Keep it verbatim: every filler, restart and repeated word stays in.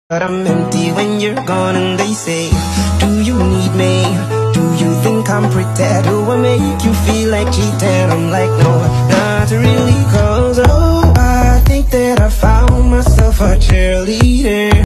But I'm empty when you're gone, and they say, do you need me? Do you think I'm pretty? Do I make you feel like cheating? I'm like, no, not really, cause oh, I think that I found myself a cheerleader.